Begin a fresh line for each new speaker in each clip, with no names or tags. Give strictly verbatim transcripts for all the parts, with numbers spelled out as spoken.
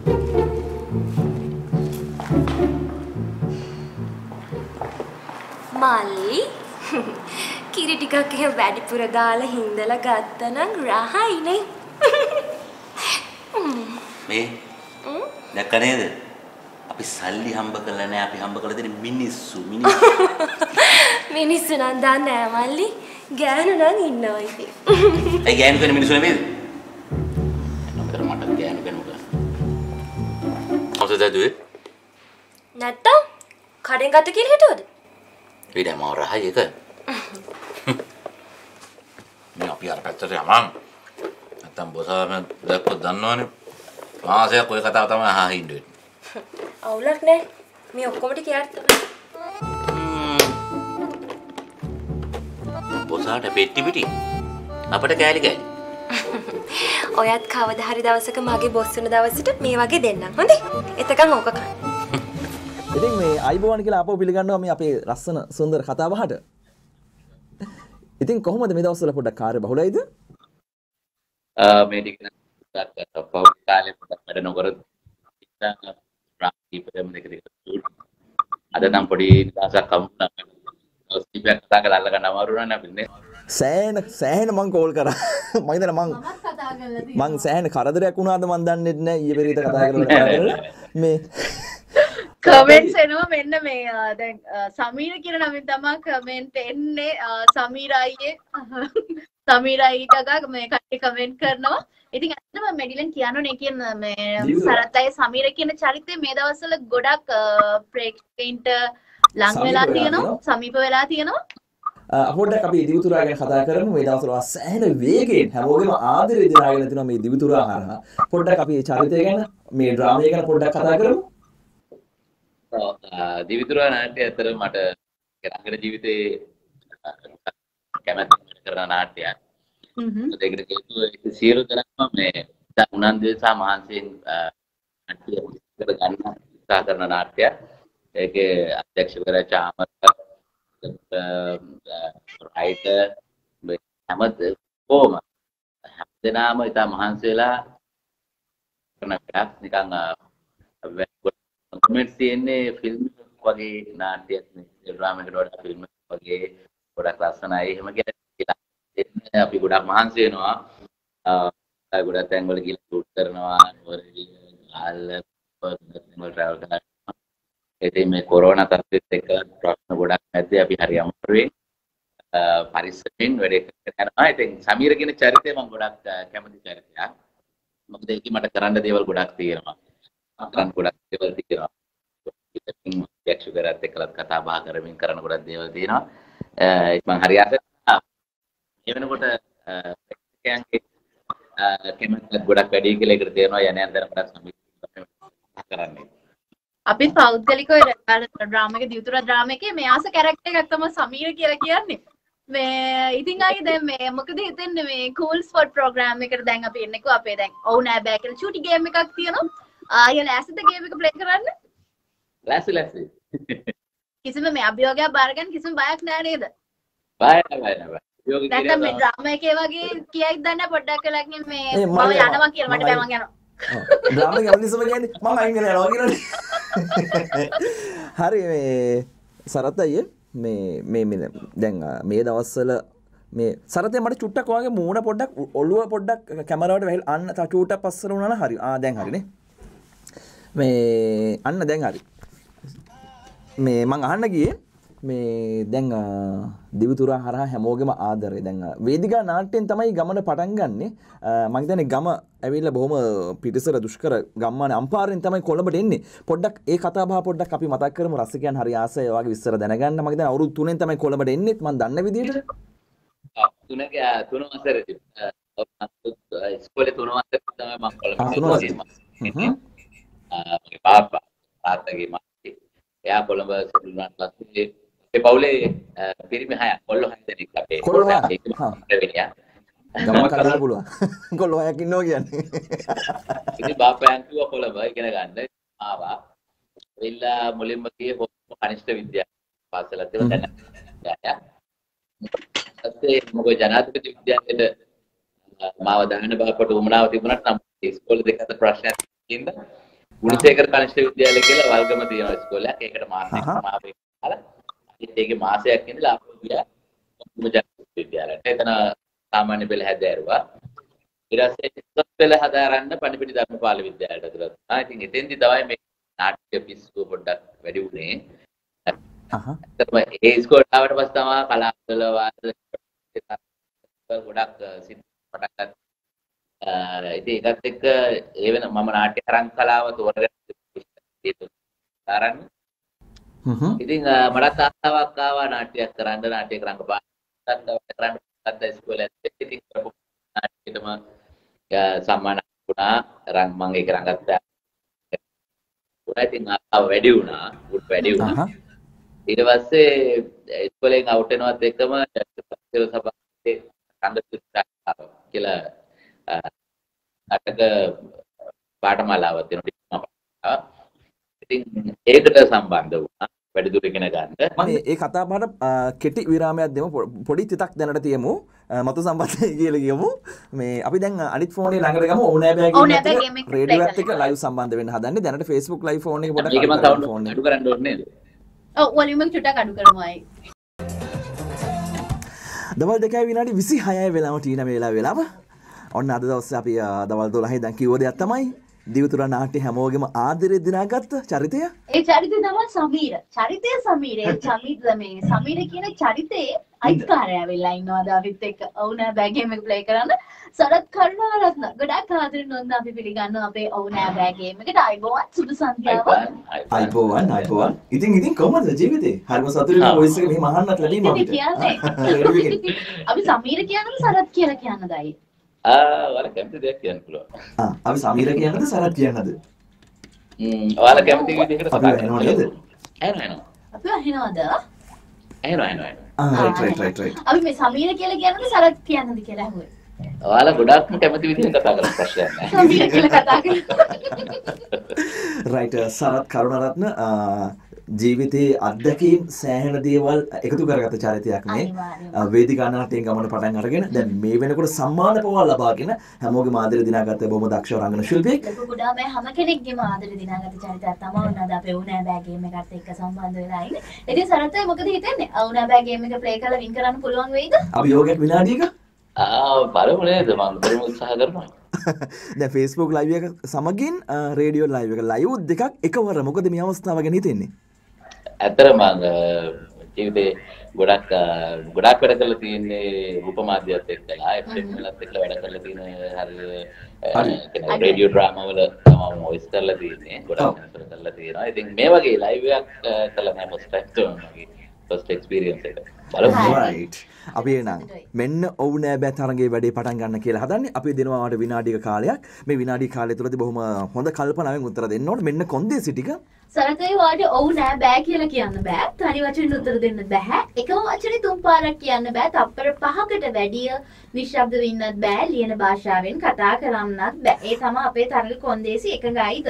මල්ලි කිරි ටිකක් එහෙම වැඩිපුර දාලා හින්දලා ගත්තනම් රහයිනේ.
මේ දැක්ක නේද? අපි සල්ලි හම්බ කරලා නැහැ අපි හම්බ කරලා දෙන මිනිස්සු මිනිස්සු.
මිනිස්සු නම් දන්නේ නැහැ මල්ලි. ගෑනු නම් ඉන්නවා ඉතින්.
ඒ ගෑනු කෙනෙක් මිනිස්සු නෙමෙයිද? නමුත් මට ගෑනු කෙනෙක් මොකද? මොකද දුවේ?
නැත්තම් කඩෙන් ගත්ත කියලා හිතුවද?
ඊට මම රහයි එක. මේ අපි අර පැත්තට යමන්. නැත්තම් බොසාම දැක්කොත් දන්නවනේ. මාසයක් ඔය කතාව තමයි අහහින්න වෙන්නේ.
අවුලක් නැහැ. මේ ඔක්කොම ටික යාට තමයි.
බොසාට පෙට්ටි පිටි. අපිට කෑලි කෑලි.
ඔයත් කවදා හරි දවසක මගේ බොස් වෙන දවසට මේ වගේ දෙන්නම්. හොඳේ? එතකන් ඕක කන්න.
ඉතින් මේ අයිබෝවන් කියලා අපෝ පිළිගන්නවා මේ අපේ ලස්සන සුන්දර කතා බහට. ඉතින් කොහොමද මේ දවස්වල පොඩ්ඩක් කාර්ය බහුලයිද?
අ මේ ටික නක් පහු කාලේ පොඩ්ඩක් වැඩ නොකර ඉතින් රාකීපරම දෙක දෙක අද නම් පොඩි දවසක් හම්බුනා. ඔස්ටිපියක් කතා කරලා අල්ල ගන්න අමාරු නෑ අපි නේ. සෑහෙන සෑහෙන මං කෝල් කරා. මම හිතන මං මං සෑහෙන කරදරයක් වුණාද මන් දන්නේ නැහැ. ඊයේ පෙරේද කතා කරලා මේ
කමෙන්ට්ස් එනවා මෙන්න මේ දැන් සමීර කියන නමින් තමයි කමෙන්ට් එන්නේ. සමීර අයියේ සමීර අයියට මේ කට්ටිය කමෙන්ට් කරනවා. ඉතින් ඇත්තටම මෙඩිලන් කියනෝනේ කියන මේ සරත් අය සමීර කියන චරිතය මේ දවස්වල ගොඩක් ප්‍රේක්ෂකයින්ට ලං වෙලා තියෙනවා, සමීප වෙලා තියෙනවා.
පොඩ්ඩක් අපි දිවිතුරා ගැන කතා කරමු. මේ දවස්වල සෑහෙන වේගයෙන් හැමෝගෙම ආදරය දිනාගෙන තිනවා මේ දිවිතුරා හරහා. පොඩ්ඩක් අපි මේ චරිතය ගැන, මේ ඩ්‍රාමා ගැන පොඩ්ඩක් කතා කරමු.
දිවිතුරා නාට්‍ය අතර මට රංගන ජීවිතේ කැමැත්ත කරන නාට්‍යයක්. ඒකට හේතුව සියලු දෙනාම මේ උනන්දු සහ මහන්සියෙන් නාට්‍ය කර ගන්න උත්සාහ කරන නාට්‍යයක්. ඒකේ අධ්‍යක්ෂකවරයා චාමර රයිටර් හැමද කොහොම හැමදෙනාම ඉතා මහන්සි වෙලා කරන එකක්. නිකන් කමෙන්ට්ස් තියෙන්නේ ෆිල්ම් වගේ නාට්‍යයක් නේ. ඩ්‍රාමා එකට වඩා ෆිල්ම් වගේ ගොඩක් ලස්සනයි. එහෙම කියලා අපි ගොඩක් මහන්සි වෙනවා. ගොඩක් තැන් වල ගිහින් ෂූට් කරනවා. ආල් වල ට්‍රැවල් කරනවා. ඉතින් මේ කොරෝනා තත්ත්වෙත් එක්ක ප්‍රශ්න ගොඩක් නැද්ද අපි හරි අමාරුවේ පරිස්සමෙන් වැඩ කරනවා. ඉතින් සමීර කියන චරිතය මම ගොඩක් කැමති චරිතයක්. මොකද ඒකේ මට කරන්න දේවල් ගොඩක් තියෙනවා. කරන්න ගොඩක් දේවල් තියෙනවා. ඉතින් යක්ෂුගරත් එක්කලත් කතා බහ කරමින් කරන ගොඩක් දේවල් තියෙනවා. ඒක මම හරි ආසයි. ඒ වෙනකොට ප්‍රේක්ෂකයන්ගේ කැමැත්ත ගොඩක් වැඩි කියලා ඒකට තේරෙනවා. යන යන දර ගොඩක් සමීර කරන්නේ.
අපි පෞද්ගලිකව ඩ්‍රාමා එකේ දියුතුරා ඩ්‍රාමා එකේ මේ ආස කැරක්ටර් එකක් තමයි සමීර කියලා කියන්නේ. මේ ඉතින් ආයේ දැන් මේ මොකද හිතන්නේ මේ කූල් ස්පොට් ප්‍රෝග්‍රෑම් එකට දැන් අපි එන්නකෝ අපේ දැන් ඔව් නෑ බෑ කියලා චූටි ගේම් එකක් තියෙනවා. ආයෙ ලෑස්තිද ගේම් එක ප්ලේ කරන්න?
ලෑස්ති ලෑස්ති.
කිසිම මේ අභියෝගයක් බාර ගන්න කිසිම බයක් නෑ නේද?
බය නෑ බය නෑ. අභියෝග
කියලා දැන් මේ ඩ්‍රාමා එකේ වගේ කියයිද දන්නේ පොඩ්ඩක් කලකින් මේ මම යනවා කියලා මට බෑ මම යනවා.
ඩ්‍රාමා එක අවනිසම කියන්නේ මම අයින් වෙලා යනවා කියලානේ. හරි මේ සරත් අයියේ මේ මේ මේ දැන් මේ දවස්වල මේ සරතේ මට චුට්ටක් වගේ මූණ පොඩ්ඩක් ඔළුව පොඩ්ඩක් කැමරාවට වැහිලා අන්න තව චුට්ටක් පස්සට වුණා නම් හරි. ආ දැන් හරිනේ. මේ අන්න දැන් හරි. මේ මං අහන්න ගියේ මේ දැන් දිවිතුරා හරහා හැමෝගෙම ආදරය දැන් වේදිකා නාට්‍යයෙන් තමයි ගමන පටන් ගන්නෙ. මම හිතන්නේ ගම ඇවිල්ලා බොහොම පිටිසර දුෂ්කර ගම්මානේ අම්පාරෙන් තමයි කොළඹට එන්නේ. පොඩ්ඩක් ඒ කතා බහ පොඩ්ඩක් අපි මතක් කරමු. රසිකයන් හරි ආසයි ඔය වගේ විස්තර දැනගන්න. මම හිතන්නේ අවුරුදු තුනෙන් තමයි කොළඹට එන්නේත් මම දන්න විදිහට.
තුනක තුන වසරේදී ඉස්කෝලේ තුන වසරේ තමයි මම කොළඹට එන්නේ. මගේ පාපා තාත්තගේ මල්ලි එයා කොළඹ සිටු වුණාට පස්සේ ඒ පවුලේ පිරිමි හයක් කොල්ල හය දෙනෙක් අපේ
කොල්ල හයක්
දෙවෙනියා
ගම කරන්න පුළුවන් කොල්ල හයක් ඉන්නවා කියන්නේ
ඉතින් බාප්පයන් කිව්වා කොළඹ ඉගෙන ගන්න ආවා එilla මුලින්ම ගියේ කනිෂ්ඨ විද්‍යාලය පාසලක් තිබුණා දැන් ඊපස්සේ මොකද ජනාධිපති විද්‍යාලයට මාව දාන්න බාප්පට උමනාව තිබුණාට නම් ඉස්කෝලේ දෙක අතර ප්‍රශ්නයක් තියෙනවා ගුණසේකර කනිෂ්ඨ විද්‍යාලය කියලා වල්ගම තියෙන ඉස්කෝලයක්. ඒකට මාසයක් සමාවෙන්න කාලා. ඒකේ මාසයක් ඉඳලා අපෝ ගියා ගුණජන විද්‍යාලයට. එතන සාමාන්‍ය පෙළ හැදෑරුවා. ඊට පස්සේ උසස් පෙළ හදාරන්න පණිපිටි ධර්මපාල විද්‍යාලයට ඇතුළත් වුණා. ඉතින් එතෙන්දි තමයි මේ නාට්‍ය පිස්සුව පොඩ්ඩක් වැඩි වුණේ. අහහ. ඒ ඉස්කෝලේට ආවට පස්සේ තමයි කලාවල වාද ගොඩක් සිත් පටන් ගත්තා. ඉතින් ඒකත් එක්ක ඒ වෙන මම නාට්‍ය කරන් කලාව තෝරගෙන තරන්න. හ්ම්. ඉතින් මට ආසාවක් ආවා නාට්‍යයක් කරන්න නාට්‍ය කරන් පාඩම් කරන්න ගත්ත ඉස්කෝලේ. ඉතින් නාට්‍යෙටම සම්මාන වුණා. රන් මම ඒක කරන් ගත්තා. ඉතින් ආව වැඩි වුණා. උඩ වැඩි වුණා. ඊට පස්සේ ඉස්කෝලෙන් අවුට් වෙනවත් එක්කම පක්ෂව සභාවේ කන්ද සිතාව කියලා අටක පාඨමාලාවක් තියෙනවා. ඉතින් ඒකට සම්බන්ධ වුණා වැඩිදුර ඉගෙන ගන්න.
මම ඒ කතා බහට කෙටි විරාමයක් දෙමු. පොඩි තිතක් දැනට තියමු. මතු සම්බන්ධය කියලා කියමු. මේ අපි දැන් අනිත් ෆෝන් එක ළඟට ගමු. ඕනෑ බෑග් එක රේඩියෝ එකත් එක්ක ලයිව් සම්බන්ධ වෙන්න හදන්නේ. දැනට Facebook live ෆෝන් එක පොඩ්ඩක්
මේක මම සවුන්ඩ් අඩු කරන්න ඕනේ නේද?
ඔව් වොලියුම් එක චුට්ටක් අඩු කරමුයි.
දවල් දෙකයි විනාඩි විසිහයයි වෙලාව ටීනා මේ වෙලාව වෙලාව. ඔන්න අද දවසේ අපි දවල් දොළහයි දැන් කිව්ව දෙයක් තමයි දිවතුරා නාට්‍ය හැමෝගෙම ආදරේ දිනාගත්ත චරිතය.
ඒ චරිතය තමයි සමීර. චරිතය සමීර. ඒ චමිත මේ සමීර කියන චරිතේ අයිතිකාරයා වෙලා ඉන්නවාද අපිත් එක්ක. ඔවුනා බෑ ගේම් එක ප්ලේ කරන්න. සරත් කරුණාරත්න ගොඩක් ආදරෙන් වන්ද අපි පිළිගන්නවා අපේ ඔවුනා බෑ ගේම් එකට. අයිබෝවන් සුබ සන්ධ්‍යාවක්.
අයිබෝවන් අයිබෝවන්. ඉතින් ඉතින් කොහමද ජීවිතේ? හරිම සතුටින් වොයිස් එක මෙහෙම අහන්නත් ලැබීම අපිට.
කියන්නේ. අපි සමීර කියනම සරත් කියලා කියන්නද අය?
ආ ඔයාලා කැමති දෙයක් කියන්න පුළුවන්.
ආ අපි සමීර කියන්නද සරත් කියන්නද?
ම්ම් ඔයාලා කැමති විදිහකට
කතා කරනවා නේද?
ඇහෙනවා ඇහෙනවා.
අපි අහිනවද?
ඇහෙනවා ඇහෙනවා.
ආ රයිට් රයිට් රයිට් රයිට්.
අපි මේ සමීර කියලා කියන්නද සරත් කියන්නද කියලා අහුවේ.
ඔයාලා ගොඩක්ම කැමති විදිහෙන් කතා කරන ප්‍රශ්නයක් නෑ.
සමීර කියලා කතා කරනවා.
රයිට් සරත් කරුණාරත්න ජීවිතයේ අත්දැකීම් සෑහෙන දේවල් එකතු කරගත චරිතයක් මේ වේදිකා නාට්‍යයෙන් ගමන පටන් අරගෙන දැන් මේ වෙනකොට සම්මාන පවා ලබාගෙන හැමෝගෙම ආදරය දිනාගත්ත බොහොම දක්ෂ රංගන ශිල්පියෙක්.
ලොකු කුඩා මේ හැම කෙනෙක්ගේම ආදරය දිනාගත්ත චරිතයක් තමයි උනාද අපේ උණෑ බෑ ගේම් එකත් එක්ක සම්බන්ධ වෙලා ඉන්නේ. ඉතින් සරත්යි මොකද හිතන්නේ? උණෑ බෑ ගේම් එක ප්ලේ කරලා වින් කරන්න පුළුවන් වෙයිද?
අභියෝගයක් විනාඩියක?
ආ බලමු නේද මම බරම උත්සාහ කරනවා.
දැන් Facebook live එක සමගින් රේඩියෝ live එක live දෙකක් එකවර මොකද මේ අවස්ථාව ගැන හිතෙන්නේ?
ඇත්තටම ජීවිතේ ගොඩක් ගොඩක් වැඩ කරලා තියෙන්නේ උපමාධ්‍යයත් එක්කලා එෆ්එම් වලත් එක්කලා වැඩ කරලා තියෙන හරි රේඩියෝ ඩ්‍රාමා වල තමයි වොයිස් කරලා තියෙන්නේ ගොඩක් වෙනසක් කරලා තියෙනවා. ඉතින් මේ වගේ ලයිව් එකක් කළා නෑ ෆස්ට් ටයිම් මගේ ෆස්ට් එක්ස්පීරියන්ස් එක. බලමු. රයිට්. අපි එනං මෙන්න ඔව් නෑ බෑ තරඟේ වැඩේ පටන් ගන්න කියලා හදන්නේ. අපි දෙනවා වට විනාඩික කාලයක්. මේ විනාඩි කාලය තුලදී බොහොම හොඳ කල්පනාවෙන් උත්තර දෙන්න ඕනේ. මෙන්න කොන්දේසි ටික.
සරතේ වාට ඔව් නෑ බෑ කියලා කියන්න බෑ. තනි වචනෙන් උත්තර දෙන්න බෑ. එකම වචනේ තුන් පාරක් කියන්න බෑ. තප්පර පහකට වැඩිය නිශ්ශබ්ද වෙන්නත් බෑ. ලියන භාෂාවෙන් කතා කරන්නත් බෑ. ඒ තමයි අපේ තරඟ කොන්දේසි එකගයිද.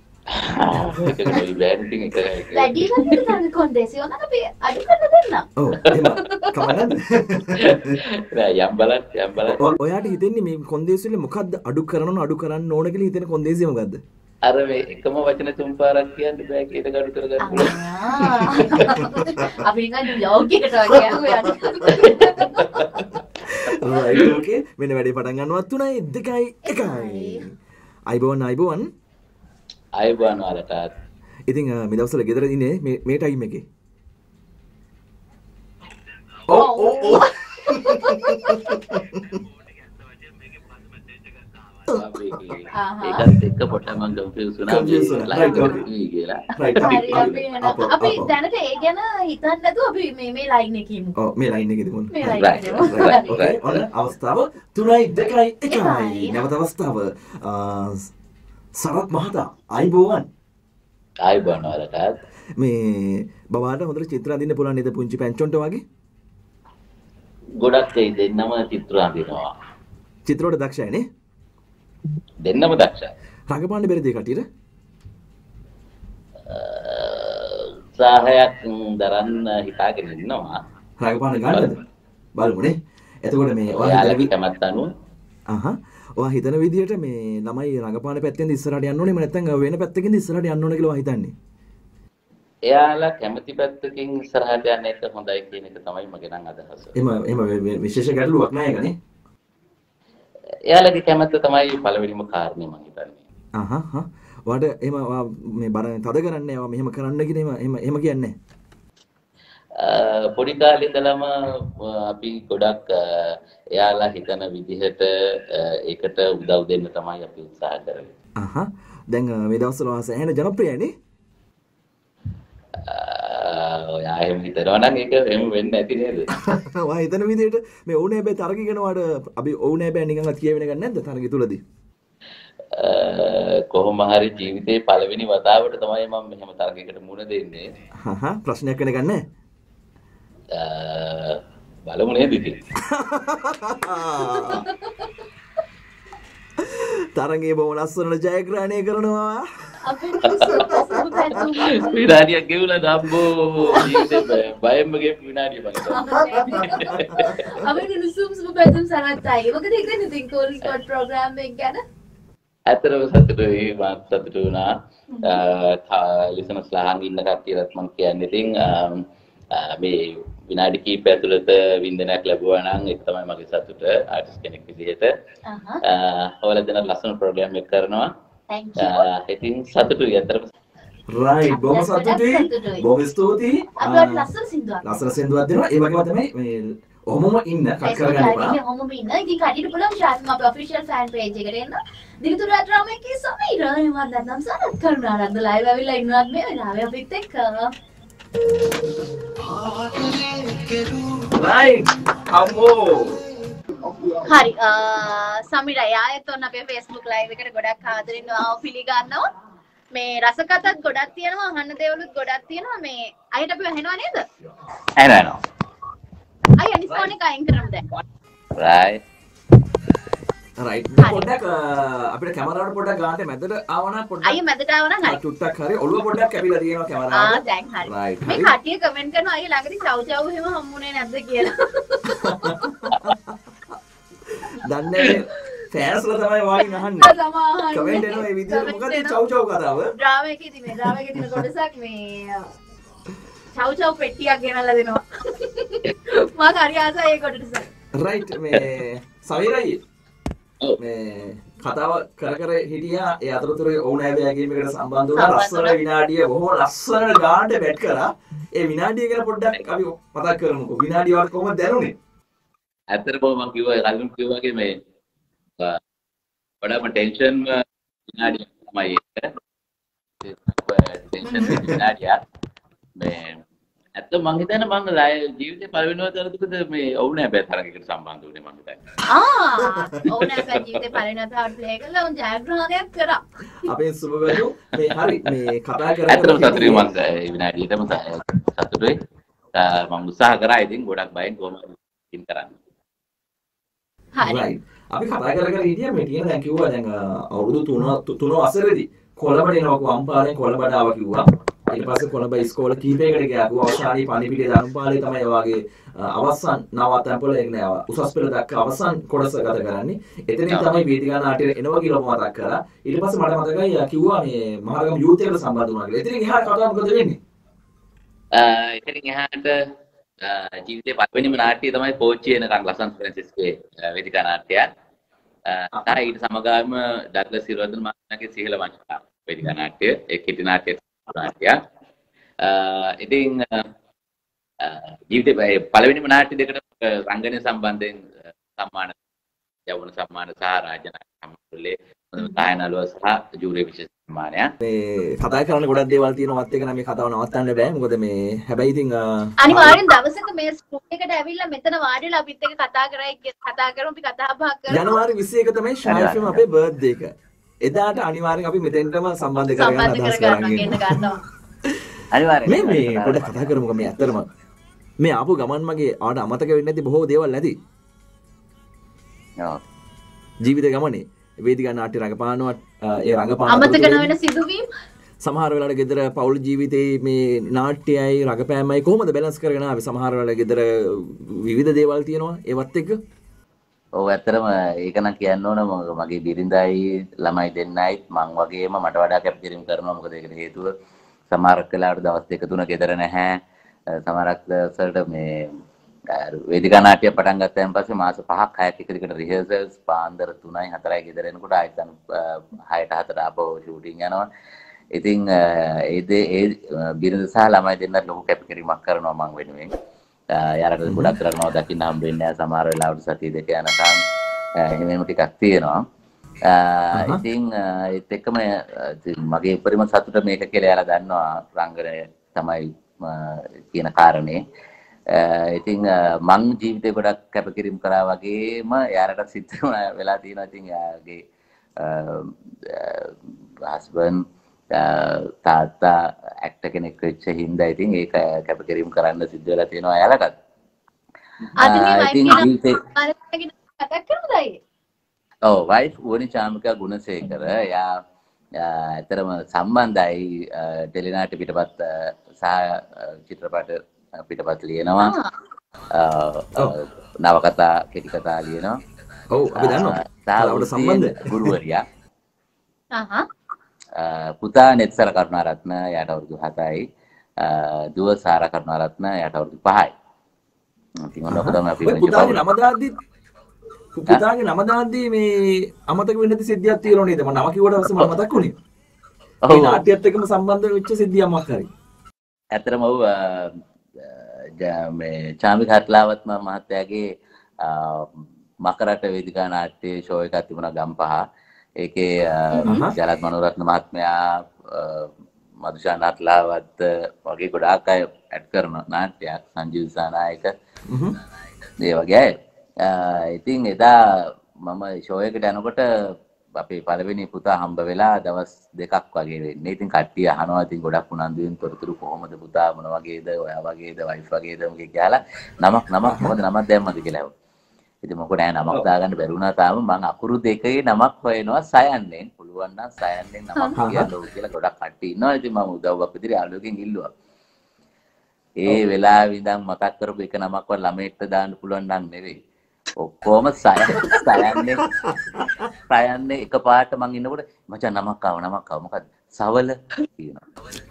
වැඩි වලට තරඟ කොන්දේසි ඕන අපි අඩු කරලා දෙන්න.
ඔව් එහෙම කමන්නද?
නෑ යම් බලන්න යම් බලන්න.
ඔයාට හිතෙන්නේ මේ කොන්දේසි වල මොකද්ද අඩු කරනව අඩු කරන්න ඕන කියලා හිතෙන කොන්දේසිය මොකද්ද?
අර මේ එකම වචන තුන් පාරක් කියන්න බෑ කීයට ගඩු කරගන්න පුළුවන්.
අපි නිකන් බ්ලොග් එකට වගේ යනවා.
රයිට් ඕකේ මෙන්න වැඩේ පටන් ගන්නවත් තුනයි දෙකයි එකයි. අයිබෝන් අයිබෝන්.
අයිබෝන් වලට.
ඉතින් මේ දවස්වල ගෙදර ඉන්නේ මේ මේ ටයිම් එකේ. ඔව් ඔව් ඔව්.
ඒකත් එක්ක පොඩ්ඩක් මම කන්ෆියුස් වුණා කියලා.
අපි දැනට ඒ ගැන හිතන්නේ නැතුව අපි මේ මේ ලයින් එකේ ඉමු.
ඔව් මේ ලයින් එකේ ඉමු.
මේ ලයින් එකේ.
ඔන්න අවස්ථාව තුනයි දෙකයි එකයි. නැවත අවස්ථාව සරත් මහතා අයිබෝවන්.
අයිබෝවන් වලට.
මේ බබාට හොඳට චිත්‍ර අඳින්න පුළුවන් නේද පුංචි පැන්චොන්ට වගේ?
ගොඩක් ඒ දෙන්නම චිත්‍ර අඳිනවා.
චිත්‍ර වල දක්ෂයි නේ?
දෙන්නම දක්ෂයි.
රඟපාන්න බැරිද ඒ කටියට?
උත්සාහයක් දරන්න හිතාගෙන ඉන්නවා.
රඟපාන්න ගන්නද? බලමුනේ. එතකොට මේ
ඔයාලගේ කැමැත්ත අනුව
අහහ ඔයා හිතන විදිහට මේ ළමයි රඟපාන පැත්තෙන් ඉස්සරහට යන්න ඕනේ නැත්නම් වෙන පැත්තකින් ඉස්සරහට යන්න ඕනේ කියලා ඔයා හිතන්නේ?
එයාලා කැමති පැත්තකින් ඉස්සරහට යන්න එක හොඳයි කියන එක තමයි මගේ නම් අදහස.
එහෙම එහෙම විශේෂ ගැටලුවක් නැහැ ඒකනේ.
එයාලගේ කැමැත්ත තමයි පළවෙනිම කාරණේ මම හිතන්නේ.
අහහ හා ඔයාට එහෙම ඔයා මේ බර තද කරන්නේ ඔයා මෙහෙම කරන්න කියන එහෙම එහෙම කියන්නේ
නැහැ. පොඩි කාලේ ඉඳලම අපි ගොඩක් එයාලා හිතන විදිහට ඒකට උදව් දෙන්න තමයි අපි උත්සාහ කරන්නේ.
අහහ දැන් මේ දවස්වල ඔයා සෑහෙන ජනප්‍රියයිනේ.
ඔයා එහෙම හිතනවා නම් ඒක එහෙම වෙන්නේ නැති නේද?
ඔයා හිතන විදිහට මේ ඕනේ හැබැයි තරග කරනවාට අපි ඕනේ හැබැයි නිකන් කියවෙන එකක් නැද්ද තරගය තුලදී?
කොහොම හරි ජීවිතේ පළවෙනි වතාවට තමයි මම මෙහෙම තරගයකට මුහුණ දෙන්නේ.
හහ ප්‍රශ්නයක් වෙන ගන්න නැහැ.
බලමු නේද ඉතින්.
තරගයේ බොහොම ලස්සනට ජයග්‍රහණය කරනවා.
අපේ මිනිස්සු පැතුම්
විනාඩියක් ගෙවුණා දම්බෝ ජීවිතේ බයෙන්ම ගෙවපු විනාඩිය බලන්න.
අපේ මිනිස්සු සුබ පැතුම් සනත්තයි. මොකද හිතන්නේ ඉතින් කෝල් රෙකෝඩ් ප්‍රෝග්‍රෑම් එක ගැන?
ඇත්තටම සතුටුයි මාත් සතුටු වුණා. ලිසනර්ස්ලා අහන් ඉන්න කට්ටියටත් මම කියන්නේ ඉතින් මේ විනාඩි කිහිපය ඇතුළත වින්දනයක් ලැබුවා නම් ඒක තමයි මගේ සතුට ආටිස්ට් කෙනෙක් විදිහට. අහහ. ඔයාලා දෙන ලස්සන ප්‍රෝග්‍රෑම් එක කරනවා.
Thank you.
ඉතින් සතුටුයි අතරම.
right බොහොම සතුටුයි. බොහොම ස්තුතියි.
අපිට ලස්සන සින්දුවක්.
ලස්සන සින්දුවක් දෙනවා. ඒ වගේම තමයි මේ ඔහොමම ඉන්න කට් කරගන්න එපා.
ඒක ඔහොමම ඉන්න. ඉතින් කඩියට පුළුවන් ෂාට් අපේ ඔෆිෂියල් ෆෑන් පේජ් එකට එන්න. දිගටම රාමයේ කී සමීර එහෙම නැත්නම් සනත් කරුණාරත්න ලයිව් ඇවිල්ලා ඉන්නවත් මේ වෙලාවේ අපිත් එක්ක.
right අම්මෝ
හරි සමීර යායත් ඔන්න අපේ Facebook live එකට ගොඩක් ආදරෙන් ආව පිළිගන්නවා. මේ රසකතත් ගොඩක් තියෙනවා අහන්න දේවලුත් ගොඩක් තියෙනවා මේ අයිට අපි අහනවා නේද?
ඇනනවා.
අය අනිත් ෆෝන් එක අයින් කරමු දැන්.
right.
right පොඩ්ඩක් අපිට කැමරාවට පොඩ්ඩක් ගන්නට මැදට ආවනම් පොඩ්ඩක්
අයිය මැදට ආවනම් හරි.
චුට්ටක් හරි ඔළුව පොඩ්ඩක් කැපිලා තියෙනවා කැමරාවට.
ආ දැන් හරි. මේ කට්ටිය කමෙන්ට් කරනවා අයිය ළඟදී චව් චව් එහෙම හම්බුනේ නැද්ද කියලා.
දන්නේ ෆෑන්ස්ලා තමයි වාගෙන් අහන්නේ. කමෙන්ට් එනවා මේ විදිහට මොකද චව් චව් කතාව?
ඩ්‍රාමා එකේදී මේ ඩ්‍රාමා එකේ තියෙන කොටසක් මේ චව් චව් පෙට්ටියක් ගෙනල්ලා දෙනවා. මම හරි ආසයි ඒ කොටස.
right මේ සමීරයි මේ කතාව කර කර හිටියා ඒ අතරතුරේ ඔවුන් හැබැයි ගේම් එකට සම්බන්ධ වුණා ලස්සන විනාඩිය බොහොම ලස්සන ගානට බැට් කරා ඒ විනාඩිය ගැන පොඩ්ඩක් අපි මතක් කරමුකෝ විනාඩිය වල කොහොමද දැනුනේ
ඇත්තටම මම කිව්වා කලින් කිව්වා වගේ මේ වඩාම ටෙන්ෂන් විනාඩියක් තමයි ඒක ටෙන්ෂන් විනාඩියක් මේ ඇත්ත මං හිතන්නේ මං ජීවිතේ පළවෙනි වතාවටද මේ ඔවුන් හැබැයි තරගයකට සම්බන්ධ වුණේ මං හිතන්නේ. ආ
ඔවුන් හැබැයි ජීවිතේ පළවෙනි වතාවට ප්ලේ කළා උන් ජයග්‍රහණයක් කරා.
අපේ සුබවැදු මේ හරි මේ කතා කරලා
ඇත්තටම සතුටුයි මං ඒ විනාඩියටම සතුටුයි. මං උත්සාහ කරා ඉතින් ගොඩක් බයෙන් කොහොමද ඉතින් කරන්නේ.
හරි. අපි කතා කර කර හිටියා මේ තියෙන දැන් කිව්වා දැන් අවුරුදු තුන තුන වසරේදී කොළඹට එනවා අම්පාරෙන් කොළඹට ආවා කිව්වා. ඊට පස්සේ කොළඹ ඉස්කෝල කීපයකට ගියා. අවසානයේ පණිපිටිය ධර්මපාලේ තමයි ඔයගේ අවසන් නවතැන්පොළ ඒක නෑ උසස් පෙළ දක්වා අවසන් කොටස ගත කරන්නේ. එතනින් තමයි වේදිකා නාට්‍යයට එනවා කියලා මතක් කරා. ඊට පස්සේ මට මතකයි කිව්වා මේ මහරගම යූත් එකට සම්බන්ධ වුණා කියලා. එතනින් එහාට කතාව මොකද වෙන්නේ?
එතනින් එහාට ජීවිතේ පළවෙනිම නාට්‍යය තමයි කෝච්චි එනකන් ලසන් ෆ්‍රැන්සිස්කෝයේ වේදිකා නාට්‍යය. තා ඊට සමගාම ඩග්ලස් සිල්වර්ධන මහත්මයාගේ සිහල වංශා වේදිකා නාට්‍ය ඒ කිටි නාට්‍ය නාට්‍යය. ඉතින් ජීවිතේ පළවෙනිම නාට්‍ය දෙකට රංගනය සම්බන්ධයෙන් සම්මාන යවුන සම්මාන සහ රාජ්‍යනායක සම්මානවලේ තායනලුව සහ ජූරි විශේෂ සම්මානය.
මේ කතා කරන්න ගොඩක් දේවල් තියෙනවත් එක නම් මේ කතාව නවත්තන්න බෑ. මොකද මේ හැබැයි ඉතින්
අනිවාර්යෙන් දවසක මේ ස්කූල් එකට ඇවිල්ලා මෙතන වාඩිලා අපිත් එක්ක කතා කරයි කතා කරමු අපි කතා බහ කරමු.
ජනවාරි විසි එක තමයි ශායෆ්ම් අපේ බර්ත්ඩේ එක. එදාට අනිවාර්යෙන් අපි මෙතෙන්ටම සම්බන්ධ කරගන්න අදහස් කරගන්නවා.
අනිවාර්යෙන්
මේ මේ පොඩ්ඩක් කතා කරමුකෝ මේ ඇත්තටම මේ ආපු ගමන් මගේ ආට අමතක වෙන්නේ නැති බොහෝ දේවල් නැති.
ඔව්.
ජීවිත ගමනේ වේදිකා නාට්‍ය රඟපානවා ඒ රඟපාන
අමතක නොවන සිදුවීම්
සමහර වෙලාවට ගෙදර පෞල් ජීවිතේ මේ නාට්‍යයයි රඟපෑමයි කොහොමද බැලන්ස් කරගෙන ආවේ? සමහර වෙලාවට ගෙදර විවිධ දේවල් තියෙනවා ඒවත් එක්ක
ඔව් ඇත්තටම ඒක නම් කියන්න ඕන මගේ බිරිඳයි ළමයි දෙන්නයිත් මං වගේම මට වඩා කැපකිරීම කරනවා මොකද ඒකට හේතුව සමහරක් වෙලාවට දවස් දෙක තුන ගෙදර නැහැ සමහරක් දවසට මේ වේදිකා නාට්‍ය පටන් ගත්තයින් පස්සේ මාස පහක් හයක් එක දිගට රිහර්සල්ස් පාන්දර තුනයි හතරයි ගෙදර එනකොට ආයෙත් හයට හතට ආපහු ෂූටින් යනවා ඉතින් ඒ ඒ බිරිඳ සහ ළමයි දෙන්නත් ලොකු කැපකිරීමක් කරනවා මං වෙනුවෙන් යාරට ගොඩක් කරනවා දකින්න හම්බ වෙන්නේ නැහැ සමහර වෙලාවට සතිය දෙක යනකම් එහෙමම ටිකක් තියෙනවා ඉතින් ඒත් එක්කම මගේ උපරිම සතුට මේක කියලා යාලා දන්නවා රංගනය තමයි කියන කාරණේ ඉතින් මං ජීවිතේ ගොඩක් කැපකිරීම කරා වගේම යාරට සිද්ධ වෙලා තියෙනවා ඉතින් යාගේ හස්බන්ඩ් තාත්තා ඇක්ටර් කෙනෙක් වෙච්ච හින්දා ඉතින් ඒක කැපකිරීම කරන්න සිද්ධ වෙලා තියෙනවා යාලටත්.
අද මේ වයිෆ් කෙනා කතා කරමුදයි.
ඔව් වයිෆ් වුණි චාමිකා ගුණසේකර යා ඇතරම සම්බන්ධයි ටෙලිනාට්‍ය පිටපත් සහ චිත්‍රපට පිටපත් ලියනවා. නවකතා කෙටි කතා ලියනවා.
ඔව් අපි දන්නවා. තාලවට සම්බන්ධ
ගුරුවරියා.
අහහ
පුතා නෙත්සර කරුණාරත්න යාට අවුරුදු හතයි දුව සාරා කරුණාරත්න යාට අවුරුදු පහයි. ඉතින් ඔන්න ඔක තමයි අපි
පුතාගේ නම දාද්දි පුතාගේ නම දාද්දි මේ අමතක වෙන්න ඇති සිද්ධියක් තියෙනව නේද? මම නම කිව්වට පස්සේ මම මතක් වුණේ. ඒ නාට්‍යයත් එක්කම සම්බන්ධ වෙච්ච සිද්ධියක් මොකක් හරි.
ඇත්තටම ඔව් මේ චාමික හත්ලාවත් මහත්තයාගේ මකරට වේදිකා නාට්‍ය ෂෝ එකක් තිබුණා ගම්පහ. ඒකේ ජලත් මනෝරත්න මහත්මයා මදුෂාන් හත්ලාවත් වගේ ගොඩාක් අය ඇඩ් කරන නාට්‍යයක් සංජීව සානායක ඒ වගේ අය ඉතින් එදා මම ෂෝ එකට යනකොට අපේ පළවෙනි පුතා හම්බ වෙලා දවස් දෙකක් වගේ වෙන්නේ. ඉතින් කට්ටිය අහනවා ඉතින් ගොඩක් උනන්දුවෙන් තොරතුරු කොහොමද පුතා මොන වගේද ඔයා වගේද වයිෆ් වගේද මොකද කියලා නමක් නමක් මොකද නමක් දැම්මද කියලා. ඉතින් මොකද නෑ නමක් දාගන්න බැරි වුණා තාම මම අකුරු දෙකේ නමක් හොයනවා සයන්නෙන් පුළුවන් නම් සයන්නෙන් නමක් කියන්න ඕන කියලා ගොඩක් කට්ටිය ඉන්නවා. ඉතින් මම උදව්වක් විදිහට යාළුවකින් ඉල්ලුවා. ඒ වෙලාවෙ ඉඳන් මතක් කරපු එක නමක්වත් ළමයෙක්ට දාන්න පුළුවන් නම් නෙවෙයි. ඔක්කොම සයන් සයන්නේ සයන්නේ එකපාරට මං ඉන්නකොට මචං නමක් ආව නමක් ආව මොකද්ද සවල කියනවා.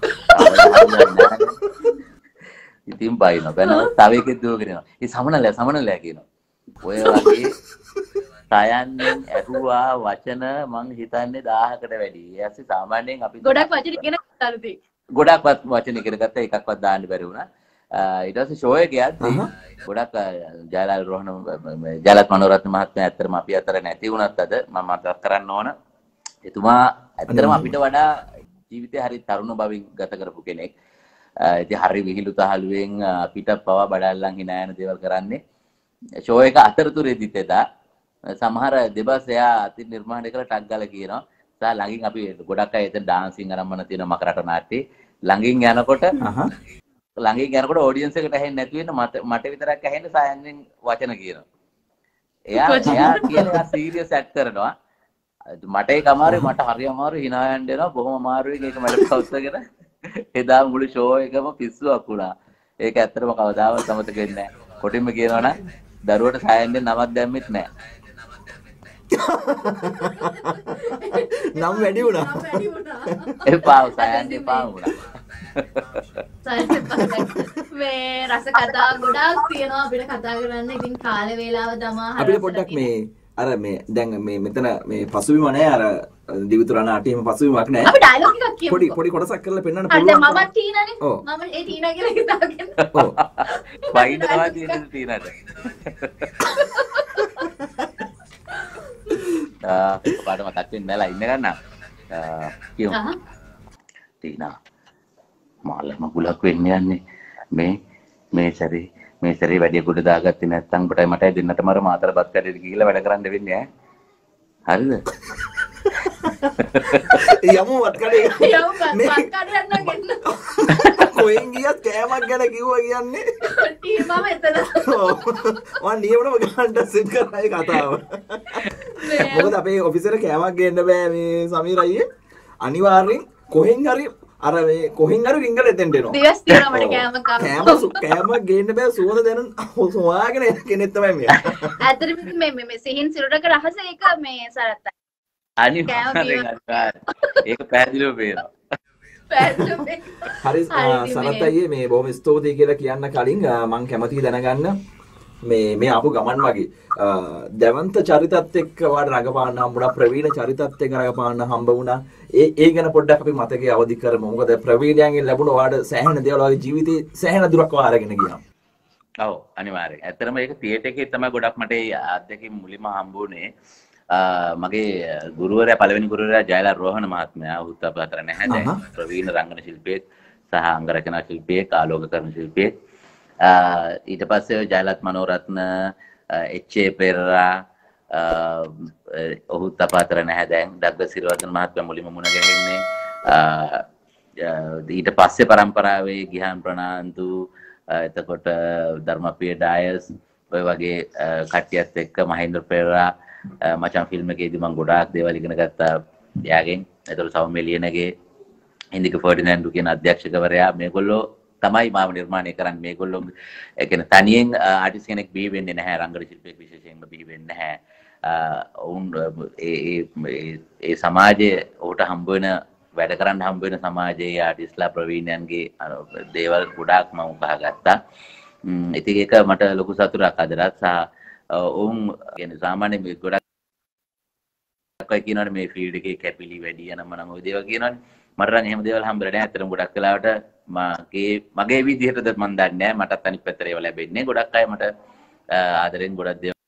ඉතින් බයිනවා බැලුවා තව එකෙක් දුවගෙන යනවා. ඒ සමනලයා සමනලයා කියනවා. ඔය වගේ සයන්නෙන් ඇහුවා වචන මං හිතන්නේ දහයකට වැඩි. ඊයස්සේ සාමාන්‍යයෙන් අපි
ගොඩක් වචන ඉගෙන ගත්තාලු තේ.
ගොඩක් වචන ඉගෙන ගත්තා එකක්වත් දාන්න බැරි වුණා. ඊට පස්සේ ෂෝ එක යද්දී ගොඩක් ජයලාල් රෝහණ ජයලත් මනෝරත්න මහත්මයා ඇත්තටම අපි අතර නැති වුණත් අද මම මතක් කරන්න ඕන එතුමා ඇත්තටම අපිට වඩා ජීවිතේ හරි තරුණ බවින් ගත කරපු කෙනෙක්. ඉතින් හරි විහිළු තහලුවෙන් අපිට පවා බඩල්ලන් hina යන දේවල් කරන්නේ. ෂෝ එක අතරතුරේදීත් එදා සමහර දෙබස් එයා අති නිර්මාණය කරලා ටක් ගාලා කියනවා. සා ළඟින් අපි ගොඩක් අය එතන ඩාන්සින් ආරම්භන තියෙන මකරට නාට්‍යේ ළඟින් යනකොට ළඟින් යනකොට ඔඩියන්ස් එකට ඇහෙන්නේ නැති වෙන මට මට විතරක් ඇහෙන්නේ සයන්ෙන් වචන කියනවා. එයා එයා කියලා සීරියස් ඇක්ට් කරනවා. මට ඒක අමාරුයි මට හරි අමාරුයි hina යන්න දෙනවා බොහොම අමාරුයි ඒක මට පවත්වාගෙන එදා මුළු ෂෝ එකම පිස්සුවක් වුණා. ඒක ඇත්තටම කවදාවත් අමතක වෙන්නේ නැහැ. කොටින්ම කියනවා නම් දරුවට සයන්ෙන් නමක් දැම්මෙත් නැහැ.
නම් වැඩි වුණා.
එපා සයන් එපා වුණා.
මේ රස කතා ගොඩාක් තියෙනවා අපිට කතා කරන්න. ඉතින් කාල වේලාව තමා
අපිට පොඩ්ඩක් මේ අර මේ දැන් මේ මෙතන මේ පසුබිම නැහැ අර දිවිතුරා නාට්‍යෙම පසුබිමක් නැහැ.
අපි ඩයලොග් එකක් කියමු.
පොඩි පොඩි කොටසක් කරලා පෙන්වන්න
පුළුවන්.
පුළුවන්.
මම ටීනානේ. මම ඒ ටීනා කියලා හිතාගෙන.
ඔව්.
වයින්නවා තියෙන ටීනාට. ආ පාඩම මතක් වෙන්නේ නැලා ඉන්න ගන්න. ආ කියමු. ටීනා මාළ මගුලක් වෙන්න යන්නේ මේ මේ සැරේ මේ සැරේ වැඩි ගොඩ දාගත්තේ නැත්නම් ඔබටයි මටයි දෙන්නටම අර මාතර බත් කඩේට ගිහිල්ලා වැඩ කරන්න වෙන්නේ ඈ හරිද
යමු වත් කඩේ
යමු බත් කඩේ යන්න ගෙන්න
කොහෙන් ගියත් කෑමක් ගැන කිව්වා කියන්නේ
ටී මම එතන
ඔව් නියමනම ගන්න සෙට් කරලා ඒ කතාව මොකද අපේ ඔෆිසර් කෑමක් ගේන්න බෑ මේ සමීර අයියේ අනිවාර්යෙන් කොහෙන් හරි අර මේ කොහෙන් හරි රින්ගල එතෙන්ට එනවා.
දිවස් තියෙනවා මට කෑම කන්න.
කෑම සු- කෑම ගේන්න බෑ සුවඳ දැන හොයාගෙන එන කෙනෙක් තමයි මෙයා.
ඇත්තටම ඉතින් මේ මේ මේ සිහින් සිරුරක රහස ඒක මේ සරත්තයි.
අනිවාර්යෙන් අනිවාර්යෙන්. ඒක පැහැදිලිව පේනවා.
පැහැදිලිව මේ
හරි
හරි ඉතින්
සනත්
මේ-
අයියේ මේ බොහොම ස්තුතියි කියලා කියන්න කලින් අ, මං කැමතියි දැනගන්න මේ මේ ආපු ගමන් වගේ අ, දැවන්ත චරිතත් එක්ක වාට රඟපාන්න හම්බුණා ප්‍රවීණ චරිතත් එක්ක රඟපාන්න හම්බ වුණා ඒ ඒ ගැන පොඩ්ඩක් අපි මතකයේ අවදි කරමු මොකද ප්‍රවීණයන්ගෙන් ලැබුණ වාට සෑහෙන දේවල් වගේ ජීවිතේ සෑහෙන දුරක් වා අරගෙන ගියා.
ඔව් අනිවාර්යෙන්. ඇත්තටම ඒක තියේටර් එකේ තමයි ගොඩක් මට ඒ අත්දැකීම් මුලින්ම හම්බුනේ. මගේ ගුරුවරයා පළවෙනි ගුරුවරයා ජයලා රෝහණ මහත්මයා උත් අප අතර නැහැ දැන්.
අහහ.
ප්‍රවීණ රංගන ශිල්පියෙක් සහ අංග රචනා ශිල්පියෙක් ආලෝකකරණ ශිල්පියෙක්. ඊට පස්සේ ජයලත් මනෝරත්න එච්.ඒ. පෙරේරා ඔහුත් අප අතර නැහැ දැන්. ඩග්ලස් සිරිවර්ධන මහත්මයා මුලින්ම මුණ ගැහෙන්නේ. ඊට පස්සේ පරම්පරාවේ ගිහාන් ප්‍රනාන්දු එතකොට ධර්මප්‍රිය ඩයස් ඔය වගේ කට්ටියත් එක්ක මහේන්ද්‍ර පෙරේරා මචන් ෆිල්ම් එකේදී මම ගොඩාක් දේවල් ඉගෙන ගත්තා එයාගෙන්. එතකොට සෞම්‍ය ලියනගේ ඉන්දික ෆර්ඩිනෑන්ඩ් කියන අධ්‍යක්ෂකවරයා මේගොල්ලෝ තමයි මාව නිර්මාණය කරන්නේ. මේගොල්ලෝ ඒ කියන්නේ තනියෙන් ආටිස්ට් කෙනෙක් බිහි වෙන්නේ නැහැ. රංගන ශිල්පියෙක් විශේෂයෙන්ම බිහි වෙන්නේ නැහැ. ඔවුන් ඒ ඒ සමාජයේ ඔහුට හම්බ වෙන වැඩ කරන්න හම්බ වෙන සමාජයේ ආටිස්ට්ලා ප්‍රවීණයන්ගේ දේවල් ගොඩාක් මම උකහාගත්තා. ඉතින් ඒක මට ලොකු සතුටක් අදටත් සහ ඔවුන් කියන්නේ සාමාන්‍ය මේ ගොඩක් අය කියනවානේ මේ ෆීල්ඩ් එකේ කැපිලි වැඩි යනම නම් ওই දේවල් කියනවානේ. මට නම් එහෙම දේවල් හම්බෙලා නැහැ. අතරම ගොඩක් වෙලාවට මගේ මගේ විදිහටද මම දන්නේ නැහැ. මටත් අනිත් පැත්තට ඒවා ලැබෙන්නේ. ගොඩක් අය මට ආදරෙන් ගොඩක් දේවල්